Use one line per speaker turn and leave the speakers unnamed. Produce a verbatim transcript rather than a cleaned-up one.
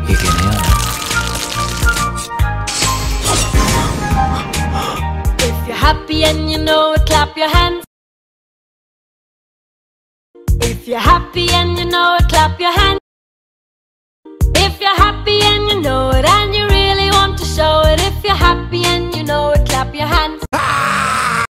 que tiene ahora.
If you're happy and you know it, clap your hands. If you're happy and you know it, clap your hands.